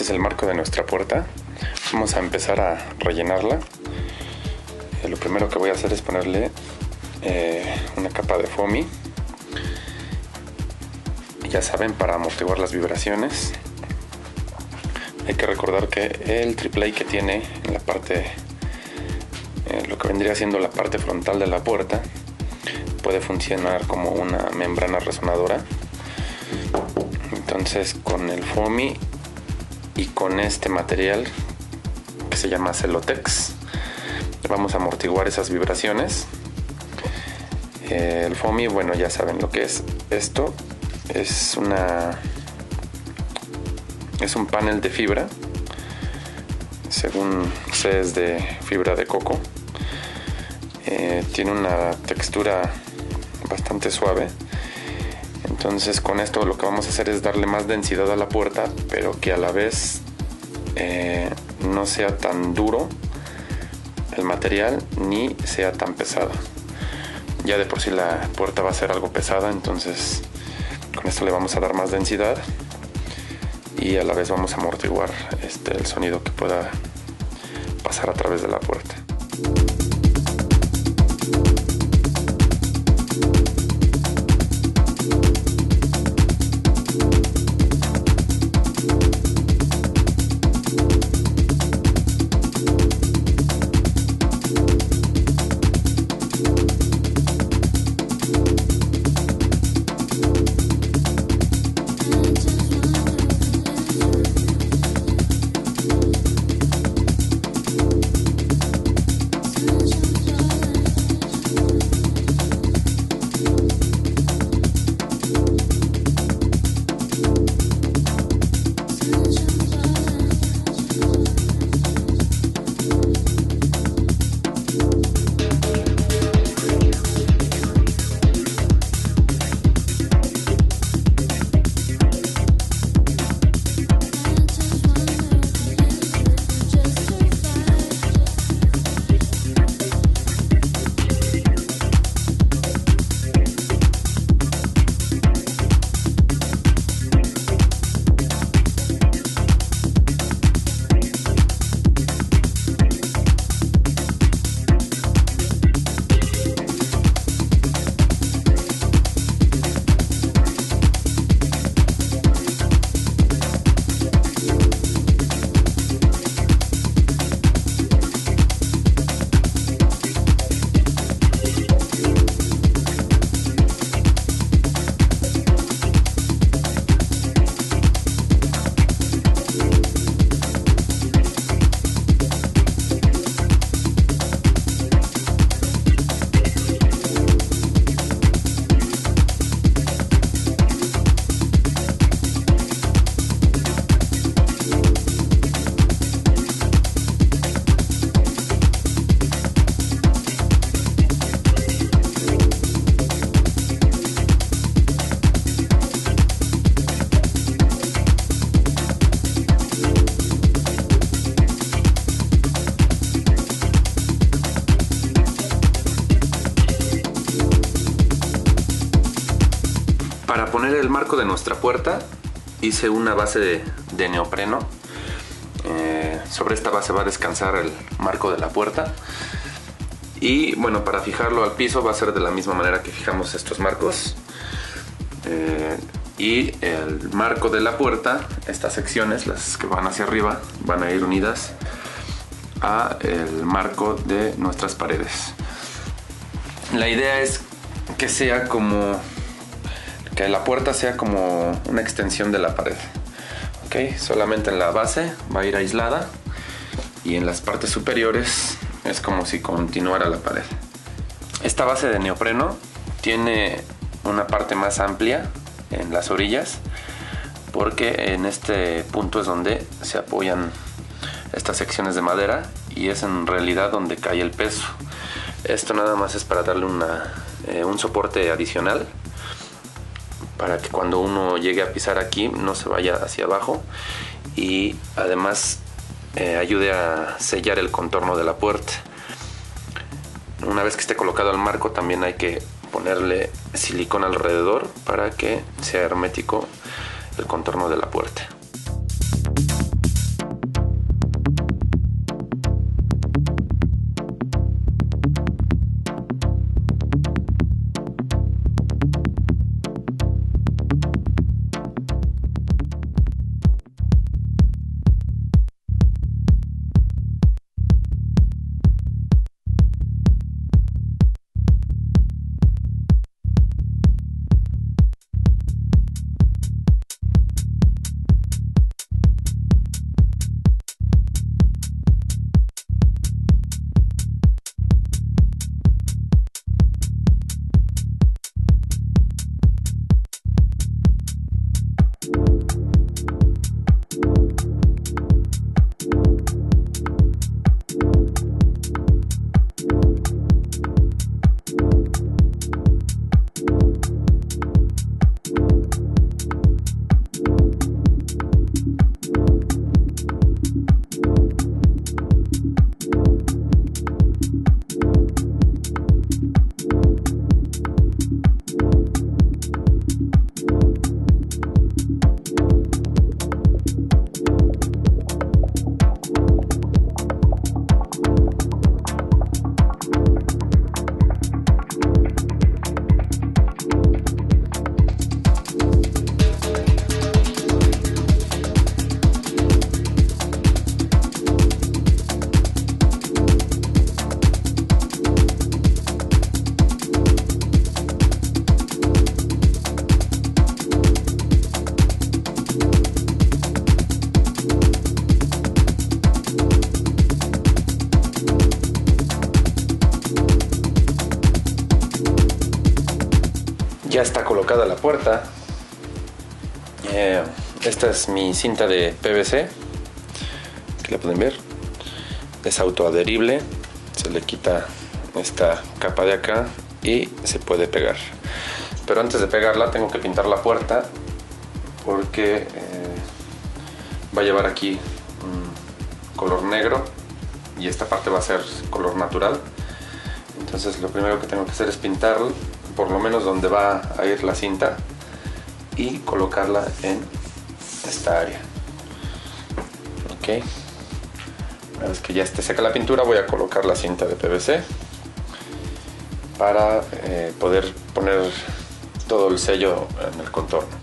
Este es el marco de nuestra puerta. Vamos a empezar a rellenarla. Lo primero que voy a hacer es ponerle una capa de foamy. Ya saben, para amortiguar las vibraciones. Hay que recordar que el AAA que tiene en la parte, lo que vendría siendo la parte frontal de la puerta, puede funcionar como una membrana resonadora. Entonces, con el foamy y con este material que se llama Celotex, vamos a amortiguar esas vibraciones. El foamy, bueno, ya saben lo que es esto. Es un panel de fibra, según sé es de fibra de coco. Tiene una textura bastante suave. Entonces con esto lo que vamos a hacer es darle más densidad a la puerta, pero que a la vez no sea tan duro el material ni sea tan pesado. Ya de por sí la puerta va a ser algo pesada, entonces con esto le vamos a dar más densidad y a la vez vamos a amortiguar el sonido que pueda pasar a través de la puerta. Para poner el marco de nuestra puerta hice una base de neopreno. Sobre esta base va a descansar el marco de la puerta. Y bueno, para fijarlo al piso va a ser de la misma manera que fijamos estos marcos. Y el marco de la puerta, estas secciones, las que van hacia arriba, van a ir unidas a el marco de nuestras paredes. La idea es que sea que la puerta sea como una extensión de la pared. ¿Okay? Solamente en la base va a ir aislada y en las partes superiores es como si continuara la pared. Esta base de neopreno tiene una parte más amplia en las orillas, porque en este punto es donde se apoyan estas secciones de madera y es en realidad donde cae el peso. Esto nada más es para darle un soporte adicional, para que cuando uno llegue a pisar aquí no se vaya hacia abajo y además ayude a sellar el contorno de la puerta. Una vez que esté colocado el marco, también hay que ponerle silicón alrededor para que sea hermético el contorno de la puerta. Ya está colocada la puerta. Esta es mi cinta de PVC, que la pueden ver. Es autoadherible, se le quita esta capa de acá y se puede pegar. Pero antes de pegarla tengo que pintar la puerta, porque va a llevar aquí un color negro y esta parte va a ser color natural. Entonces lo primero que tengo que hacer es pintar por lo menos donde va a ir la cinta y colocarla en esta área. Ok, una vez que ya esté seca la pintura, voy a colocar la cinta de PVC para poder poner todo el sello en el contorno.